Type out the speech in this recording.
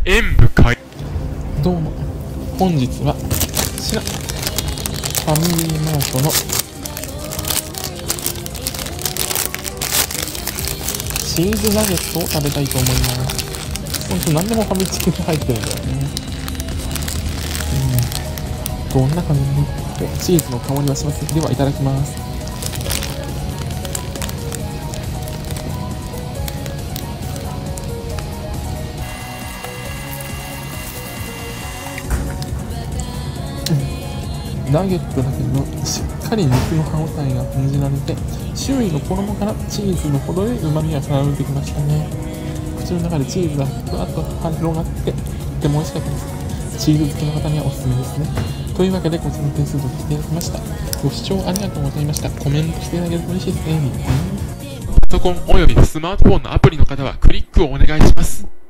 演武開どうも、本日はこちらファミリーマートのチーズナゲットを食べたいと思います。ほんと何でもファミチキが入ってるんだよね。どんな感じでチーズの香りはします。ではいただきます。ナゲットだけどしっかり肉の歯応えが感じられて、周囲の衣からチーズのほどで旨味が伝わってきましたね。口の中でチーズがふわっと広がってとっても美味しかったです。チーズ好きの方にはおすすめですね。というわけでこちらの点数としていただきました。ご視聴ありがとうございました。コメントしていただけると嬉しいですね。 パソコンおよびスマートフォンのアプリの方はクリックをお願いします。